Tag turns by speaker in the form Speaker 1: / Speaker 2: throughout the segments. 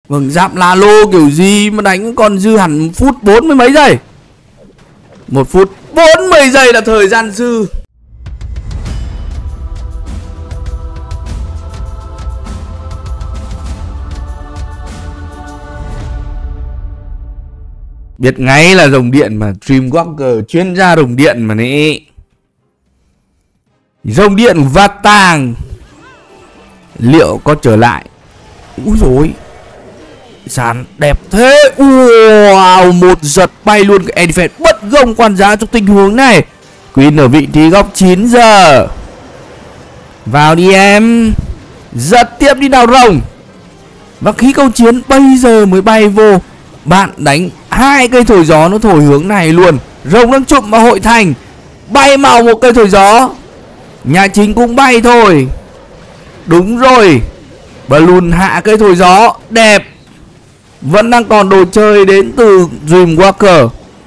Speaker 1: Vâng, giáp la lô kiểu gì mà đánh còn dư hẳn phút 40 mấy giây. 1 phút 40 giây là thời gian dư. Biết ngay là rồng điện mà, Dreamwalker chuyên gia rồng điện mà nè. Rồng điện và tàng liệu có trở lại? Úi dồi, sàn đẹp thế. Wow, một giật bay luôn cái Edifed bất gông quan giá trong tình huống này. Queen ở vị trí góc 9 giờ. Vào đi em. Giật tiếp đi nào rồng. Và khí cầu chiến bây giờ mới bay vô. Bạn đánh 2 cây thổi gió nó thổi hướng này luôn. Rồng đang trụm vào hội thành. Bay màu một cây thổi gió. Nhà chính cũng bay thôi. Đúng rồi. Balloon hạ cây thổi gió. Đẹp. Vẫn đang còn đồ chơi đến từ Dreamwalker.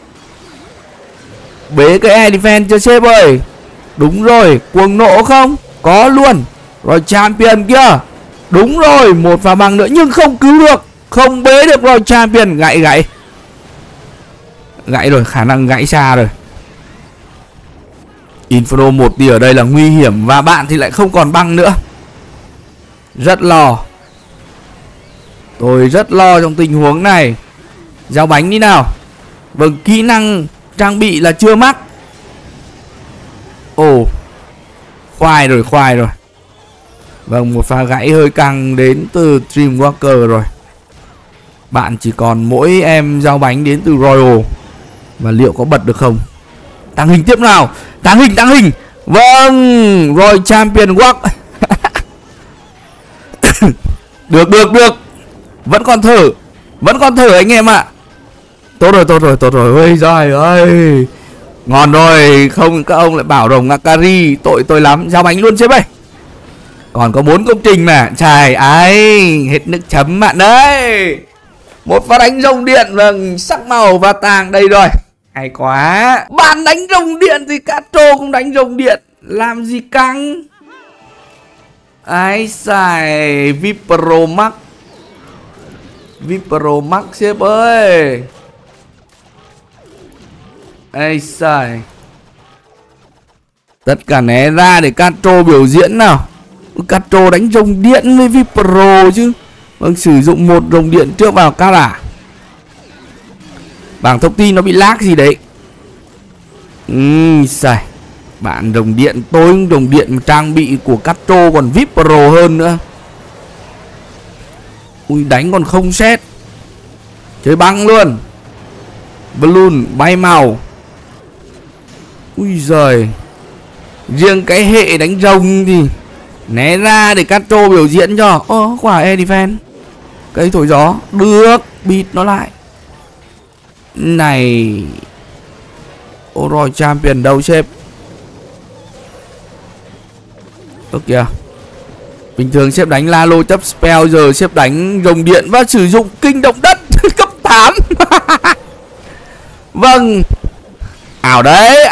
Speaker 1: Bế cái Edifed cho sếp ơi. Đúng rồi. Cuồng nộ không? Có luôn. Rồi champion kia. Đúng rồi. Một pha băng nữa nhưng không cứu được. Không bế được rồi champion. Gãy rồi. Khả năng gãy xa rồi. Inferno 1 thì ở đây là nguy hiểm. Và bạn thì lại không còn băng nữa. Rất lo. Tôi rất lo trong tình huống này. Giao bánh đi nào. Vâng, kỹ năng trang bị là chưa mắc. Ồ, khoai rồi. Vâng, một pha gãy hơi căng đến từ Dreamwalker rồi. Bạn chỉ còn mỗi em giao bánh đến từ Royal. Và liệu có bật được không? Tăng hình tiếp nào. Tăng hình. Vâng, rồi champion walk. Được. Vẫn còn thở anh em ạ. Tốt rồi. Ôi giời ơi. Ngon rồi. Không các ông lại bảo rồng Akari. Tội tôi lắm. Giao bánh luôn sếp ơi. Còn có 4 công trình mà. Trời ơi. Hết nước chấm bạn ơi. Một pha đánh rồng điện. Vâng, sắc màu và tàng đây rồi. Hay quá. Bạn đánh rồng điện thì Castro cũng đánh rồng điện. Làm gì căng. Ai xài Vipro Max sếp ơi. Ai xài. Tất cả né ra để Castro biểu diễn nào. Castro đánh rồng điện với Vipro chứ. Vâng, sử dụng một rồng điện trước vào cao đả. Bảng thông tin nó bị lag gì đấy. Xài. Bạn rồng điện, tôi rồng điện trang bị của Castro còn Vipro hơn nữa. Ui, đánh còn không xét. Chơi băng luôn. Balloon bay màu. Ui giời. Riêng cái hệ đánh rồng thì né ra để Castro biểu diễn cho. Quả Edifed. Cây thổi gió. Được. Bịt nó lại. Này. Ôi rồi champion đâu sếp. Ơ kìa. Bình thường sếp đánh Lalo chấp spell. Giờ sếp đánh rồng điện và sử dụng kinh động đất cấp 8. Vâng. Ảo đấy.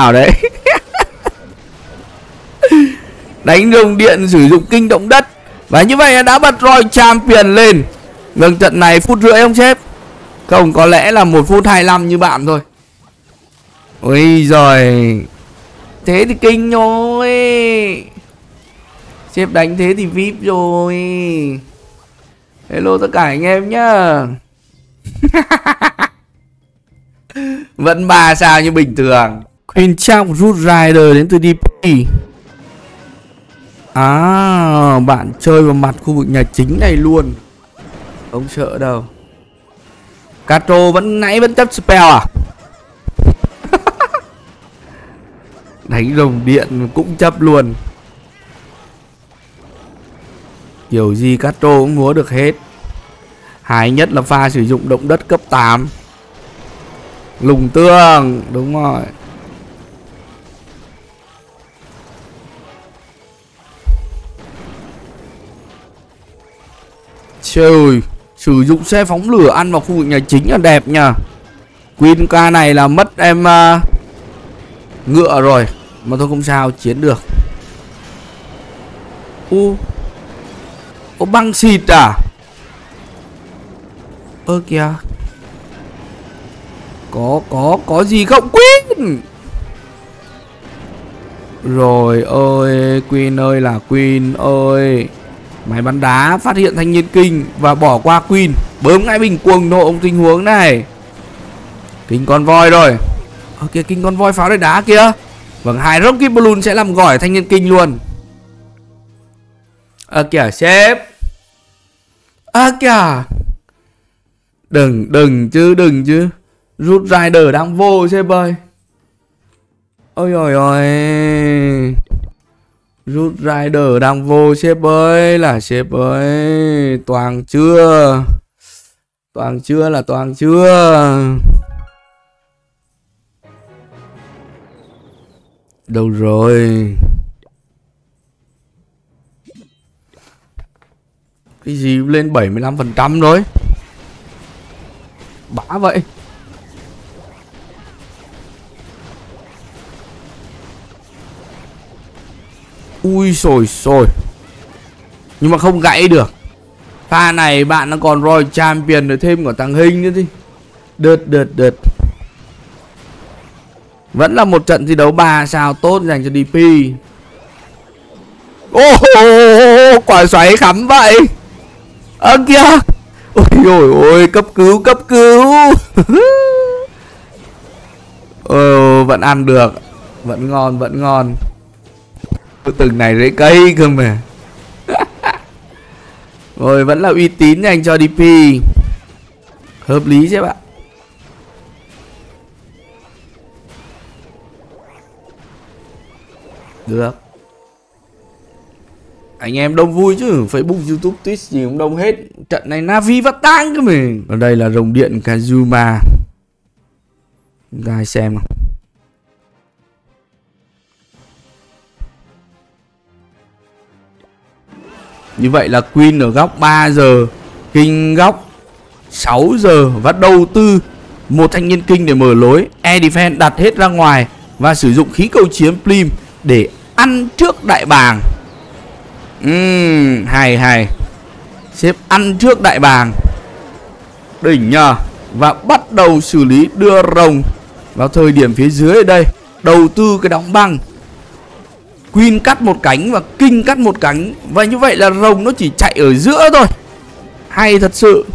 Speaker 1: Đánh rồng điện sử dụng kinh động đất. Và như vậy đã bật rồi champion lên. Vâng, trận này phút rưỡi không sếp? Không, có lẽ là 1 phút 25 như bạn thôi. Ôi giời. Thế thì kinh rồi. Sếp đánh thế thì VIP rồi. Hello tất cả anh em nhá. Vẫn 3 sao như bình thường. Queen Chong rút Rider đến từ DP. Bạn chơi vào mặt khu vực nhà chính này luôn. Không sợ đâu. Castro nãy vẫn chấp spell à? Đánh rồng điện cũng chấp luôn. Kiểu gì Castro cũng múa được hết. Hay nhất là pha sử dụng động đất cấp 8. Lùng tương. Đúng rồi. Trời. Sử dụng xe phóng lửa ăn vào khu vực nhà chính là đẹp nha. Queen ca này là mất em ngựa rồi. Mà thôi không sao, chiến được. Băng xịt à? Ơ kìa. Có gì không Queen? Rồi ơi, Queen ơi là Queen ơi. Máy bắn đá phát hiện thanh niên kinh và bỏ qua Queen, bơm ngay bình cuồng nộ ông tình huống này. Kinh con voi rồi. Ở kìa, kinh con voi pháo đài đá kìa. Vâng, 2 rocket balloon sẽ làm gỏi thanh niên kinh luôn. Kìa sếp. Kìa. Đừng chứ. Rút rider đang vô sếp ơi. Ôi ôi ôi. Rút rider đang vô sếp ơi, là sếp ơi. Toàn chưa là toàn chưa. Đâu rồi? Cái gì lên 75% rồi? Bả vậy. Ui xồi xồi. Nhưng mà không gãy được. Pha này bạn nó còn Royal Champion rồi, thêm cả thằng Hình nữa đi. Đợt. Vẫn là một trận thi đấu 3 sao tốt dành cho DP. Quả xoáy khắm vậy. Kìa. Ôi cấp cứu. Vẫn ăn được. Vẫn ngon. Từng này rễ cây cơ mà. Rồi vẫn là uy tín dành cho DP. Hợp lý chứ bạn. Được. Anh em đông vui chứ. Facebook, YouTube, Twitch gì cũng đông hết. Trận này Navi vắt tang cơ mình. Ở đây là rồng điện Kazuma. Chúng ta hãy xem nào. Như vậy là Queen ở góc 3 giờ, King góc 6 giờ. Và đầu tư một thanh niên King để mở lối. Air Defense đặt hết ra ngoài và sử dụng khí cầu chiến Plim để ăn trước đại bàng. Hay. Xếp ăn trước đại bàng. Đỉnh nhờ. Và bắt đầu xử lý đưa rồng vào thời điểm phía dưới ở đây. Đầu tư cái đóng băng. Queen cắt một cánh và King cắt một cánh. Và như vậy là rồng nó chỉ chạy ở giữa thôi. Hay thật sự.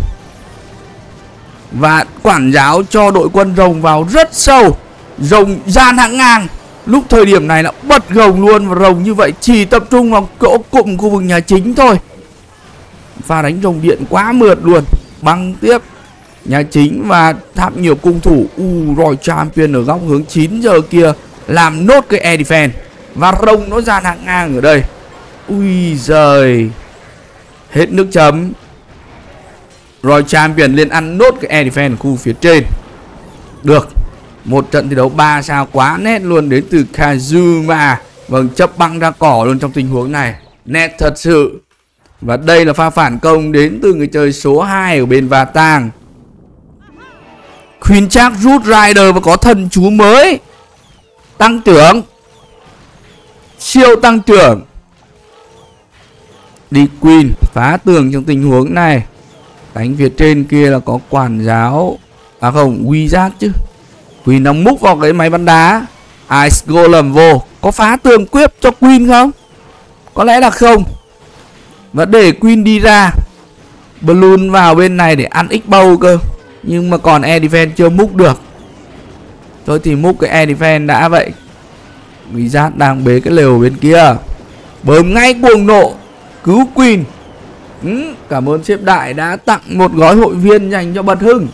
Speaker 1: Và quản giáo cho đội quân rồng vào rất sâu. Rồng gian hạng ngang. Lúc thời điểm này là bật rồng luôn. Và rồng như vậy chỉ tập trung vào chỗ cụm khu vực nhà chính thôi. Pha đánh rồng điện quá mượt luôn. Băng tiếp nhà chính và tháp nhiều cung thủ. Royal Champion ở góc hướng 9 giờ kia làm nốt cái Air Defense. Và rồng nó ra hàng ngang ở đây. Ui giời. Hết nước chấm. Royal Champion lên ăn nốt cái Air Defense khu phía trên. Được. Một trận thi đấu 3 sao quá nét luôn đến từ Kazuma. Vâng, chấp băng ra cỏ luôn trong tình huống này. Nét thật sự. Và đây là pha phản công đến từ người chơi số 2 ở bên Vatang. Queen Shark rút rider và có thần chú mới. Tăng trưởng. Siêu tăng trưởng. Đi Queen phá tường trong tình huống này. Đánh phía trên kia là có quản giáo. À không, Wizard chứ. Queen đang múc vào cái máy bắn đá. Ice Golem vô. Có phá tường quyết cho Queen không? Có lẽ là không. Và để Queen đi ra. Balloon vào bên này để ăn X-Bow cơ. Nhưng mà còn Air Defense chưa múc được. Thôi thì múc cái Air Defense đã vậy. Wizard đang bế cái lều bên kia. Bơm ngay cuồng nộ. Cứu Queen. Cảm ơn sếp Đại đã tặng một gói hội viên dành cho Bật Hưng.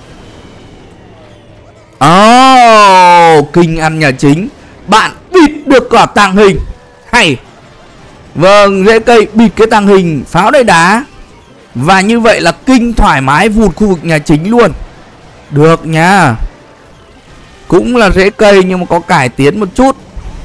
Speaker 1: King ăn nhà chính. Bạn bịt được quả tàng hình. Hay. Vâng, rễ cây bịt cái tàng hình pháo đài đá. Và như vậy là King thoải mái vụt khu vực nhà chính luôn. Được nha. Cũng là rễ cây nhưng mà có cải tiến một chút.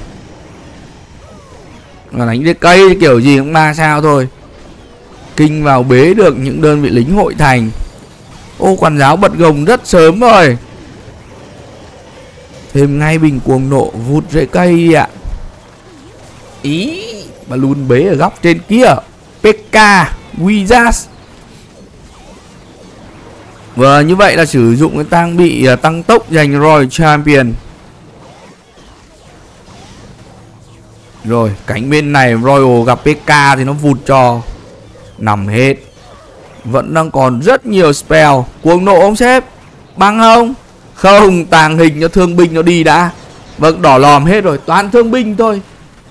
Speaker 1: Và đánh rễ cây kiểu gì cũng 3 sao thôi. King vào bế được những đơn vị lính hội thành. Quản giáo bật gồng rất sớm rồi. Thêm ngay bình cuồng nộ vụt rễ cây ạ. Ý. Balloon bế ở góc trên kia. PK Wizard. Và như vậy là sử dụng cái trang bị tăng tốc dành Royal Champion. Rồi cánh bên này Royal gặp PK thì nó vụt cho. Nằm hết. Vẫn đang còn rất nhiều spell. Cuồng nộ ông sếp. Băng không? Không, tàng hình cho thương binh nó đi đã. Vâng, đỏ lòm hết rồi. Toàn thương binh thôi.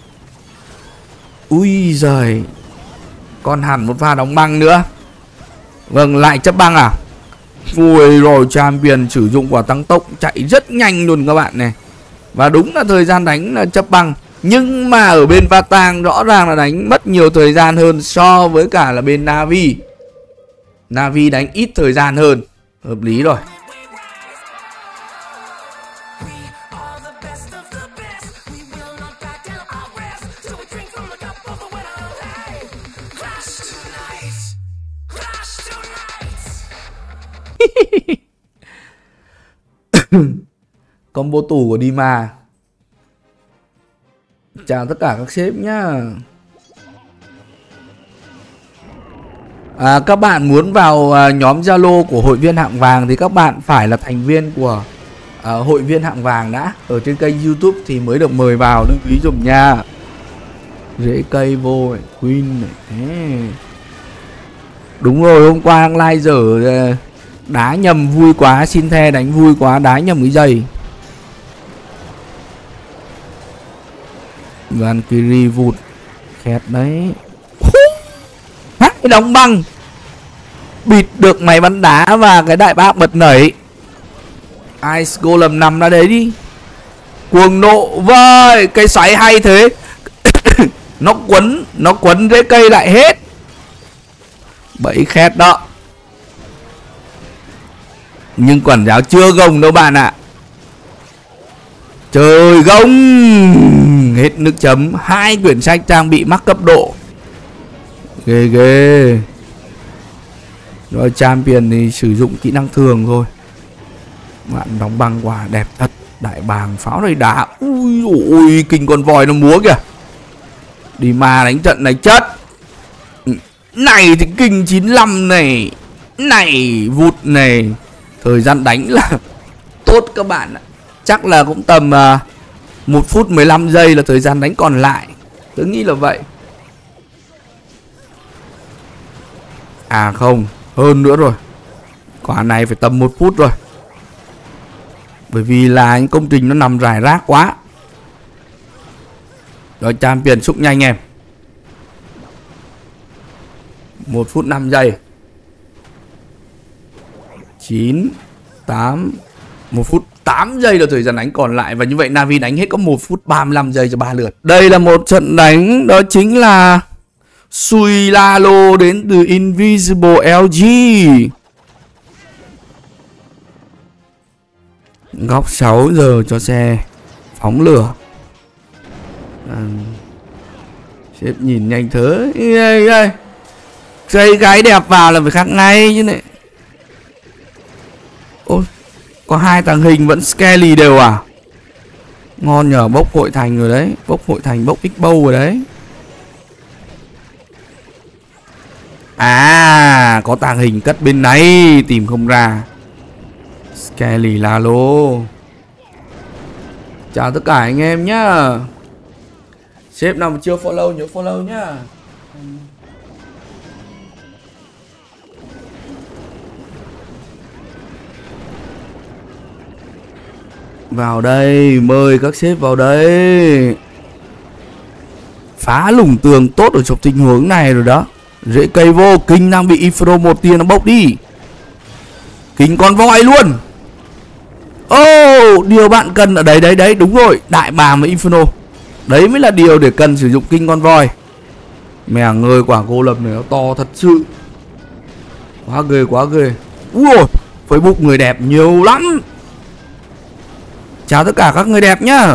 Speaker 1: Ui giời. Còn hẳn một pha đóng băng nữa. Vâng, lại chấp băng à? Ui rồi, Champion sử dụng quả tăng tốc chạy rất nhanh luôn các bạn này. Và đúng là thời gian đánh là chấp băng. Nhưng mà ở bên Vatang rõ ràng là đánh mất nhiều thời gian hơn so với cả là bên Na'Vi. Na'Vi đánh ít thời gian hơn. Hợp lý rồi. Combo tủ của Dima. Chào tất cả các sếp nhá. Các bạn muốn vào nhóm Zalo của hội viên hạng vàng thì các bạn phải là thành viên của hội viên hạng vàng đã. Ở trên kênh YouTube thì mới được mời vào, lưu ý dùm nha. Rễ cây vô này, Queen này. Đúng rồi, hôm qua live dở đá nhầm vui quá, xin the đánh vui quá, đá nhầm cái giày. Valkyrie vụt khét đấy. Hãy đóng băng. Bịt được máy bắn đá và cái đại bác bật nảy. Ice Golem nằm ra đấy đi. Cuồng nộ vơi. Cây xoáy hay thế. Nó quấn rễ cây lại hết. Bẫy khét đó. Nhưng quản giáo chưa gồng đâu bạn ạ. Trời gông. Hết nước chấm. 2 quyển sách trang bị mắc cấp độ. Ghê ghê. Rồi Champion thì sử dụng kỹ năng thường thôi. Bạn đóng băng quả đẹp thật. Đại bàng pháo đầy đá. Ui ôi, kinh con voi nó múa kìa. Đi mà đánh trận này chất. Này thì kinh 95 này. Này vụt này. Thời gian đánh là tốt các bạn ạ. Chắc là cũng tầm 1 phút 15 giây là thời gian đánh còn lại. Tôi nghĩ là vậy. À không, hơn nữa rồi. Quả này phải tầm 1 phút rồi. Bởi vì là những công trình nó nằm rải rác quá. Rồi Champion xúc nhanh em. 1 phút 5 giây. 9 8 1 phút 8 giây là thời gian đánh còn lại. Và như vậy Na'Vi đánh hết có 1 phút 35 giây cho 3 lượt. Đây là một trận đánh. Đó chính là Sui Lalo đến từ Invisible LG. Góc 6 giờ cho xe phóng lửa. Sếp nhìn nhanh thớ. Xây gái đẹp vào là phải khác ngay chứ này. Ôi, có 2 tàng hình vẫn Skelly đều à? Ngon nhờ, bốc hội thành rồi đấy. Bốc hội thành, bốc X-Bow rồi đấy. À, có tàng hình cất bên này. Tìm không ra. Skelly Lalo. Chào tất cả anh em nhá. Sếp nào mà chưa follow nhớ follow nhá. Vào đây, mời các sếp vào đây. Phá lủng tường tốt ở trong tình huống này rồi đó. Rễ cây vô, kinh đang bị Ifro 1 tia nó bốc đi. Kinh con voi luôn. Điều bạn cần ở đấy, đấy, đúng rồi. Đại bàng và Inferno. Đấy mới là điều để cần sử dụng kinh con voi. Mẹ ngơi quả golem này nó to thật sự. Quá ghê, quá ghê. Ui, Facebook người đẹp nhiều lắm. Chào tất cả các người đẹp nhá.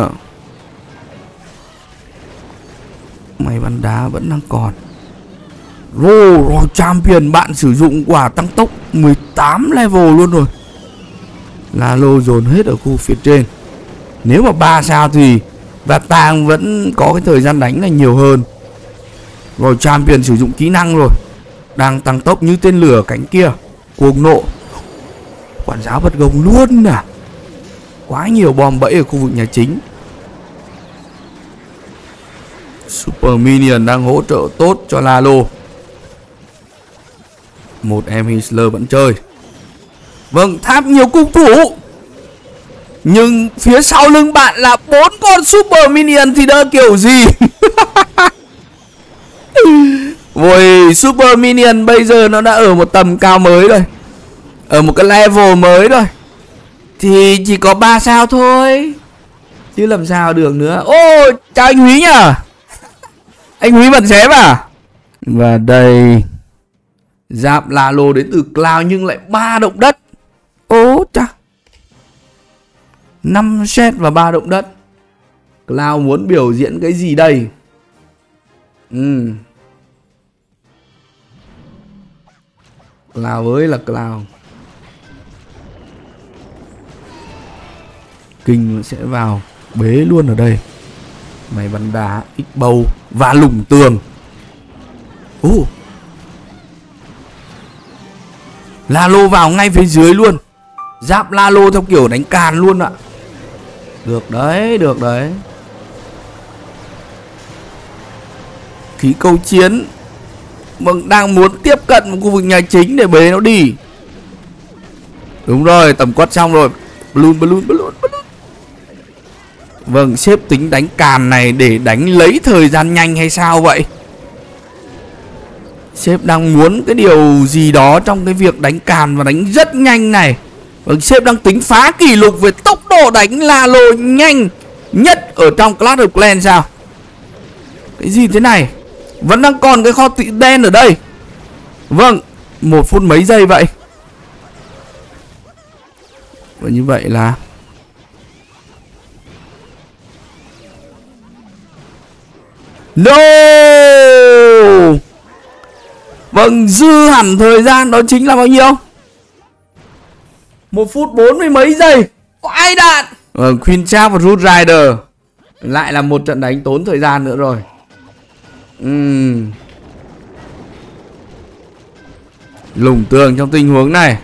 Speaker 1: Máy bắn đá vẫn đang còn. Rồi Champion bạn sử dụng quả tăng tốc 18 level luôn rồi. Lalo dồn hết ở khu phía trên. Nếu mà 3 sao thì Vatang vẫn có cái thời gian đánh là nhiều hơn. Rồi Champion sử dụng kỹ năng rồi. Đang tăng tốc như tên lửa cánh kia. Cuồng nộ. Quản giáo bật gồng luôn à. Quá nhiều bom bẫy ở khu vực nhà chính. Super Minion đang hỗ trợ tốt cho Lalo. Một em Healer vẫn chơi. Vâng, tháp nhiều cung thủ. Nhưng phía sau lưng bạn là 4 con Super Minion thì đỡ kiểu gì. Ôi, Super Minion bây giờ nó đã ở một tầm cao mới rồi. Ở một cái level mới rồi. Thì chỉ có 3 sao thôi. Chứ làm sao được nữa. Ô, chào anh Húy nhá. Anh Húy bật xếp à. Và đây, giáp Lalo đến từ Cloud nhưng lại 3 động đất. Ô chà, 5 set và 3 động đất. Cloud muốn biểu diễn cái gì đây? Cloud ơi là Cloud. Kinh sẽ vào bế luôn ở đây. Mày bắn đá, ích bầu và lủng tường. Lalo vào ngay phía dưới luôn. Giáp Lalo theo kiểu đánh càn luôn ạ. Được đấy, được đấy. Khí cầu chiến vâng, đang muốn tiếp cận một khu vực nhà chính để bế nó đi. Đúng rồi, tầm quất xong rồi. Balloon. Vâng, sếp tính đánh càn này để đánh lấy thời gian nhanh hay sao vậy? Sếp đang muốn cái điều gì đó trong cái việc đánh càn và đánh rất nhanh này. Vâng, sếp đang tính phá kỷ lục về tốc độ đánh Lalo nhanh nhất ở trong Clash of Clans sao? Cái gì thế này? Vẫn đang còn cái kho tị đen ở đây. Vâng, 1 phút mấy giây vậy. Và như vậy là no. Vâng, dư hẳn thời gian đó chính là bao nhiêu? 1 phút 40 mấy giây. Vãi đạn. Vâng, Queen Trap và Root Rider. Lại là một trận đánh tốn thời gian nữa rồi. Lủng tường trong tình huống này.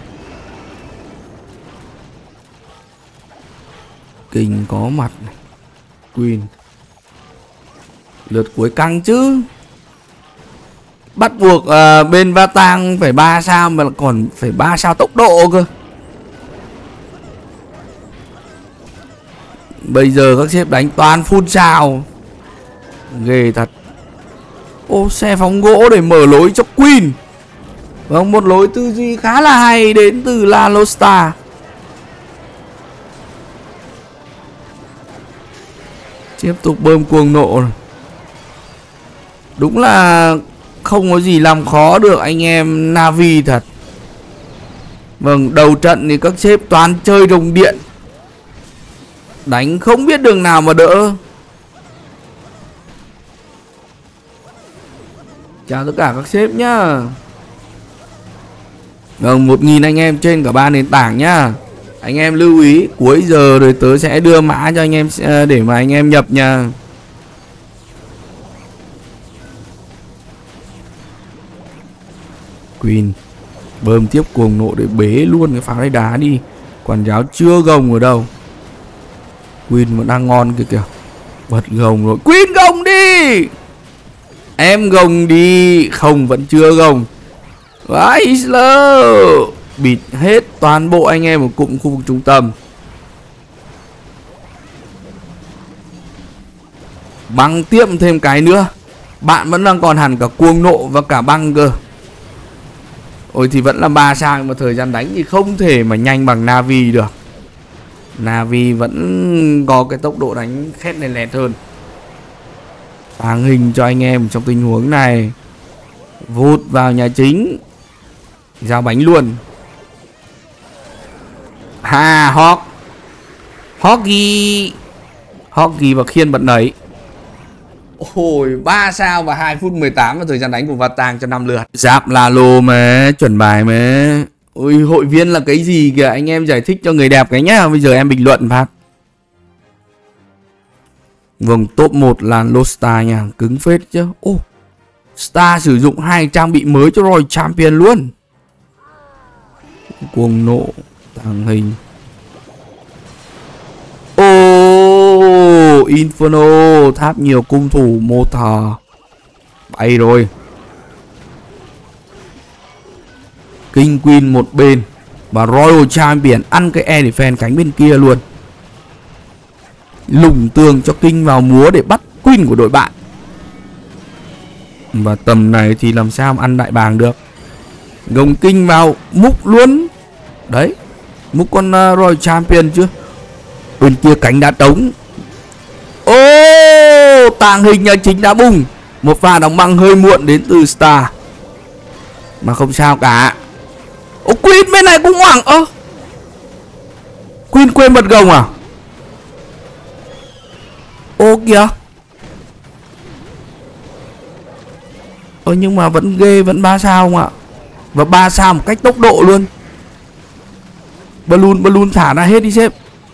Speaker 1: Kinh có mặt này. Queen. Lượt cuối căng chứ. Bắt buộc bên Vatang phải 3 sao mà còn phải 3 sao tốc độ cơ. Bây giờ các sếp đánh toàn full sao. Ghê thật. Ô, xe phóng gỗ để mở lối cho Queen. Vâng, một lối tư duy khá là hay đến từ Lalo Star. Tiếp tục bơm cuồng nộ. Đúng là không có gì làm khó được anh em Na'Vi thật. Vâng, đầu trận thì các sếp toàn chơi rồng điện. Đánh không biết đường nào mà đỡ. Chào tất cả các sếp nhá. Vâng, 1000 anh em trên cả 3 nền tảng nhá. Anh em lưu ý cuối giờ rồi tớ sẽ đưa mã cho anh em để mà anh em nhập nha. Queen bơm tiếp cuồng nộ để bế luôn cái pháo đáy đá đi. Quản giáo chưa gồng ở đâu. Queen vẫn đang ngon kìa kìa. Bật gồng rồi. Queen gồng đi. Em gồng đi. Không, vẫn chưa gồng. Vãi Isler. Bịt hết toàn bộ anh em ở cụm khu vực trung tâm. Băng tiếp thêm cái nữa. Bạn vẫn đang còn hẳn cả cuồng nộ và cả băng cơ. Ôi thì vẫn là 3 sao mà thời gian đánh thì không thể mà nhanh bằng Na'Vi được. Na'Vi vẫn có cái tốc độ đánh khét này lẹt hơn. Tàng hình cho anh em trong tình huống này. Vụt vào nhà chính. Giao bánh luôn. Hawk. Hoggy và khiên bật nấy. Ôi, 3 sao và 2 phút 18 là thời gian đánh của Vatang cho 5 lượt. Giáp Lalo mà, chuẩn bài mà. Ôi, hội viên là cái gì kìa, anh em giải thích cho người đẹp cái nhá. Bây giờ em bình luận phát. Vâng, top 1 là Lostar nha, cứng phết chứ. Ô, Star sử dụng 2 trang bị mới cho Royal Champion luôn. Cuồng nộ, Tàng hình. Inferno, tháp nhiều cung thủ Mortar. Bay rồi. King Queen một bên và Royal Champion ăn cái Air Defense cánh bên kia luôn. Lủng tường cho King vào múa để bắt Queen của đội bạn. Và tầm này thì làm sao mà ăn đại bàng được. Gồng King vào múc luôn. Đấy, múc con Royal Champion chưa. Bên kia cánh đã trống. Tàng hình nhà chính đã bùng. Một pha đóng băng hơi muộn đến từ Star. Mà không sao cả. Queen bên này cũng hoảng. Queen quên bật gồng à? Kìa. Nhưng mà vẫn ghê, vẫn 3 sao không ạ? Và 3 sao một cách tốc độ luôn. Balloon thả ra hết đi sếp.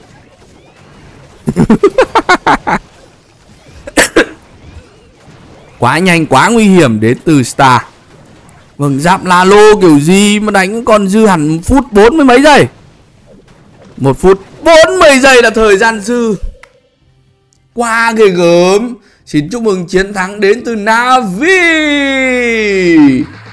Speaker 1: Quá nhanh, quá nguy hiểm đến từ Star. Vâng, giáp Lalo kiểu gì mà đánh còn dư hẳn 1 phút 40 mấy giây. 1 phút 40 giây là thời gian dư. Quá ghê gớm. Xin chúc mừng chiến thắng đến từ Na'Vi.